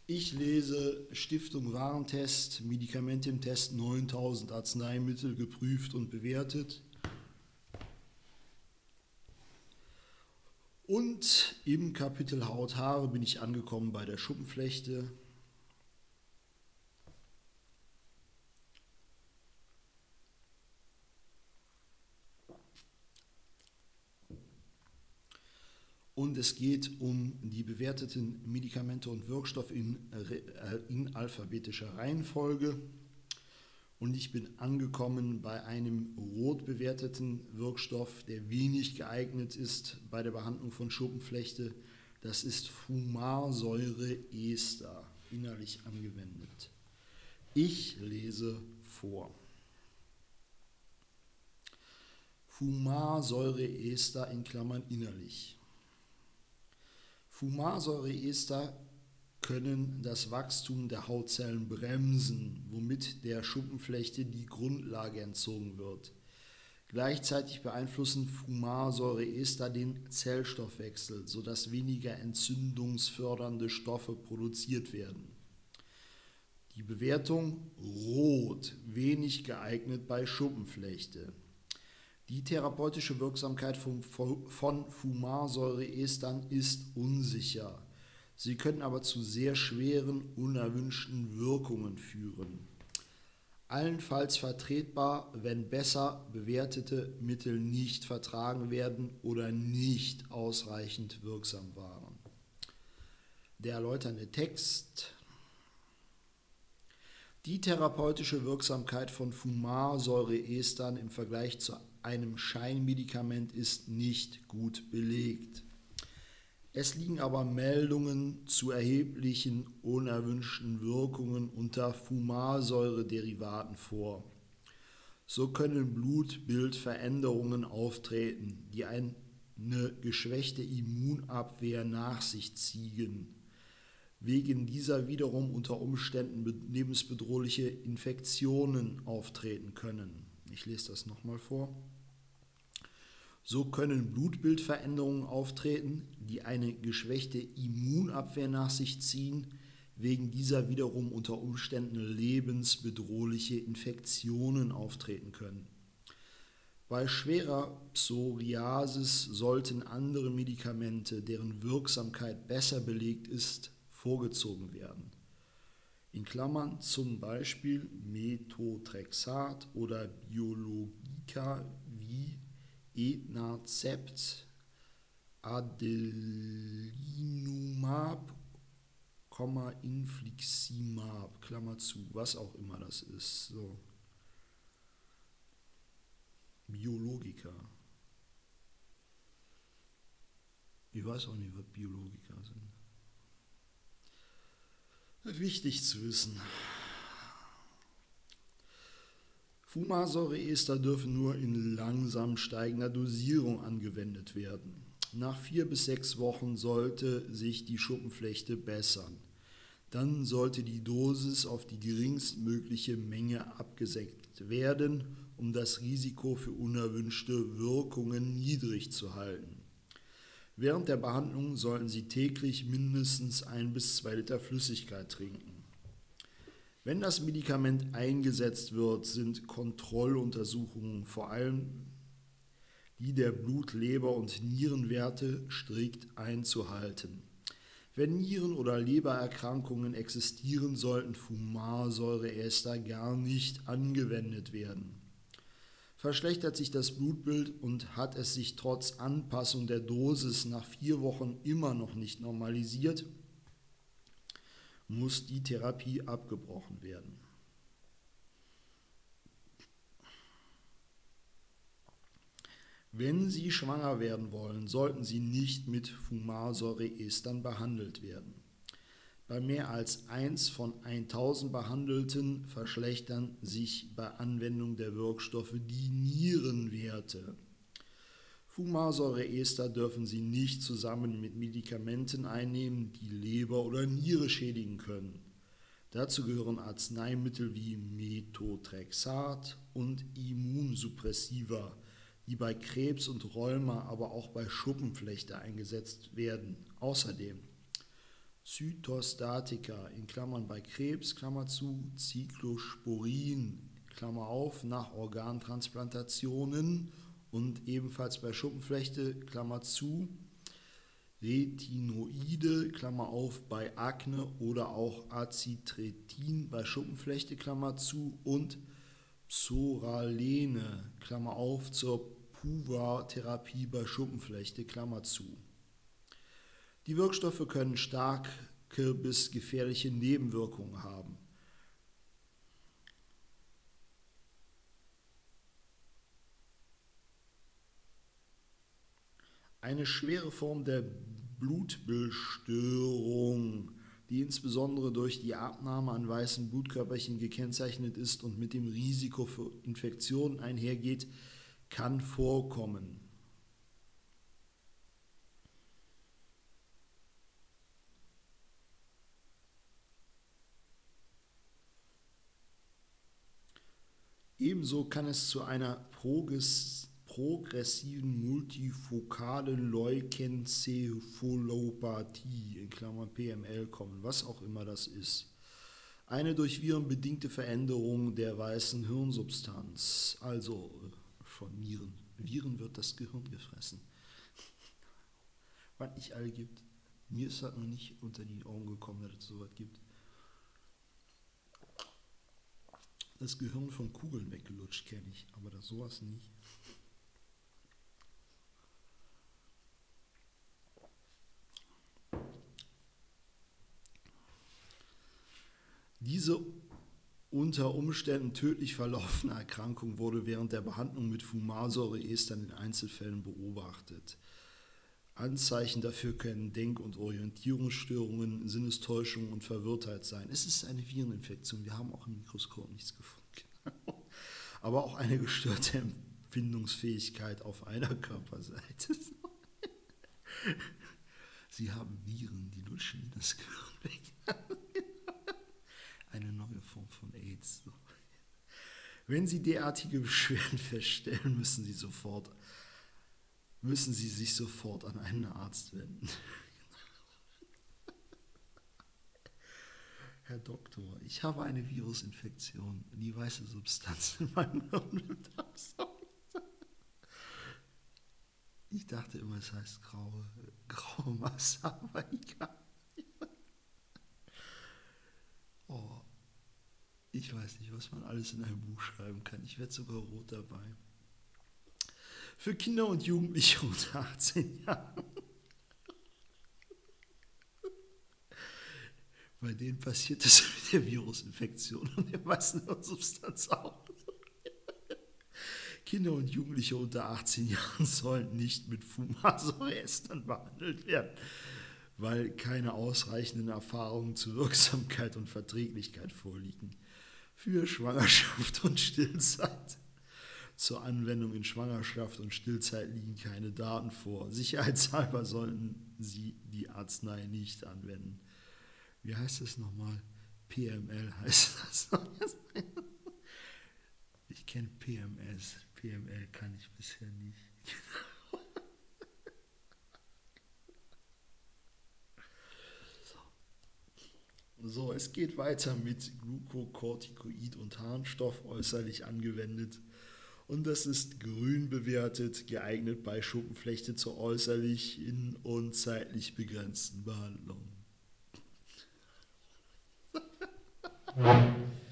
Ich lese Stiftung Warentest, Medikamente im Test 9000 Arzneimittel geprüft und bewertet. Und im Kapitel Haut, Haare bin ich angekommen bei der Schuppenflechte. Und es geht um die bewerteten Medikamente und Wirkstoffe in alphabetischer Reihenfolge. Und ich bin angekommen bei einem rot bewerteten Wirkstoff, der wenig geeignet ist bei der Behandlung von Schuppenflechte. Das ist Fumarsäureester, innerlich angewendet. Ich lese vor. Fumarsäureester in Klammern innerlich. Fumarsäureester können das Wachstum der Hautzellen bremsen, womit der Schuppenflechte die Grundlage entzogen wird. Gleichzeitig beeinflussen Fumarsäureester den Zellstoffwechsel, sodass weniger entzündungsfördernde Stoffe produziert werden. Die Bewertung rot, wenig geeignet bei Schuppenflechte. Die therapeutische Wirksamkeit von Fumarsäureestern ist unsicher. Sie können aber zu sehr schweren, unerwünschten Wirkungen führen. Allenfalls vertretbar, wenn besser bewertete Mittel nicht vertragen werden oder nicht ausreichend wirksam waren. Der erläuternde Text. Die therapeutische Wirksamkeit von Fumarsäureestern im Vergleich zu einem Scheinmedikament ist nicht gut belegt. Es liegen aber Meldungen zu erheblichen unerwünschten Wirkungen unter Fumarsäurederivaten vor. So können Blutbildveränderungen auftreten, die eine geschwächte Immunabwehr nach sich ziehen. Wegen dieser wiederum unter Umständen lebensbedrohliche Infektionen auftreten können. Ich lese das nochmal vor. So können Blutbildveränderungen auftreten, die eine geschwächte Immunabwehr nach sich ziehen, wegen dieser wiederum unter Umständen lebensbedrohliche Infektionen auftreten können. Bei schwerer Psoriasis sollten andere Medikamente, deren Wirksamkeit besser belegt ist, vorgezogen werden. In Klammern zum Beispiel Methotrexat oder Biologica wie Etnazept, Adalimumab, Infliximab, Klammer zu, was auch immer das ist. So. Biologica. Ich weiß auch nicht, was Biologica sind. Wichtig zu wissen. Fumarsäureester dürfen nur in langsam steigender Dosierung angewendet werden. Nach 4 bis 6 Wochen sollte sich die Schuppenflechte bessern. Dann sollte die Dosis auf die geringstmögliche Menge abgesenkt werden, um das Risiko für unerwünschte Wirkungen niedrig zu halten. Während der Behandlung sollten Sie täglich mindestens 1 bis 2 Liter Flüssigkeit trinken. Wenn das Medikament eingesetzt wird, sind Kontrolluntersuchungen, vor allem die der Blut-, Leber- und Nierenwerte, strikt einzuhalten. Wenn Nieren- oder Lebererkrankungen existieren, sollten Fumarsäureester gar nicht angewendet werden. Verschlechtert sich das Blutbild und hat es sich trotz Anpassung der Dosis nach 4 Wochen immer noch nicht normalisiert, muss die Therapie abgebrochen werden. Wenn Sie schwanger werden wollen, sollten Sie nicht mit Fumarsäureestern behandelt werden. Bei mehr als 1 von 1000 Behandelten verschlechtern sich bei Anwendung der Wirkstoffe die Nierenwerte. Fumarsäureester dürfen Sie nicht zusammen mit Medikamenten einnehmen, die Leber oder Niere schädigen können. Dazu gehören Arzneimittel wie Methotrexat und Immunsuppressiva, die bei Krebs und Rheuma, aber auch bei Schuppenflechte eingesetzt werden. Außerdem Zytostatika, in Klammern bei Krebs, Klammer zu, Cyclosporin, Klammer auf, nach Organtransplantationen und ebenfalls bei Schuppenflechte, Klammer zu, Retinoide, Klammer auf, bei Akne oder auch Acitretin bei Schuppenflechte, Klammer zu, und Psoralene, Klammer auf, zur Puva-Therapie bei Schuppenflechte, Klammer zu. Die Wirkstoffe können starke bis gefährliche Nebenwirkungen haben. Eine schwere Form der Blutbildstörung, die insbesondere durch die Abnahme an weißen Blutkörperchen gekennzeichnet ist und mit dem Risiko für Infektionen einhergeht, kann vorkommen. Ebenso kann es zu einer progressiven multifokalen Leukenzephalopathie, in Klammern PML, kommen, was auch immer das ist. Eine durch Viren bedingte Veränderung der weißen Hirnsubstanz, also von Viren. Viren wird das Gehirn gefressen. Was nicht alle gibt. Mir ist das noch nicht unter die Augen gekommen, dass es sowas gibt. Das Gehirn von Kugeln weggelutscht kenne ich, aber das sowas nicht. Diese unter Umständen tödlich verlaufene Erkrankung wurde während der Behandlung mit Fumarsäureestern in Einzelfällen beobachtet. Anzeichen dafür können Denk- und Orientierungsstörungen, Sinnestäuschungen und Verwirrtheit sein. Es ist eine Vireninfektion, wir haben auch im Mikroskop nichts gefunden. Aber auch eine gestörte Empfindungsfähigkeit auf einer Körperseite. Sie haben Viren, die lutschen Ihnen das Gehirn weg. Eine neue Form von AIDS. Wenn Sie derartige Beschwerden feststellen, müssen Sie sich sofort an einen Arzt wenden. Herr Doktor, ich habe eine Virusinfektion. Die weiße Substanz in meinem Hirn wird absaugen. Ich dachte immer, es heißt graue Masse, aber egal. Oh, ich weiß nicht, was man alles in einem Buch schreiben kann. Ich werde sogar rot dabei. Für Kinder und Jugendliche unter 18 Jahren. Bei denen passiert das mit der Virusinfektion und der weißen Substanz auch. Kinder und Jugendliche unter 18 Jahren sollen nicht mit Fumarsäureestern behandelt werden, weil keine ausreichenden Erfahrungen zur Wirksamkeit und Verträglichkeit vorliegen. Für Schwangerschaft und Stillzeit. Zur Anwendung in Schwangerschaft und Stillzeit liegen keine Daten vor. Sicherheitshalber sollten Sie die Arznei nicht anwenden. Wie heißt das nochmal? PML heißt das. Ich kenne PMS. PML kann ich bisher nicht. So, es geht weiter mit Glucocorticoid und Harnstoff äußerlich angewendet. Und das ist grün bewertet, geeignet bei Schuppenflechte zur äußerlich in- und zeitlich begrenzten Behandlung.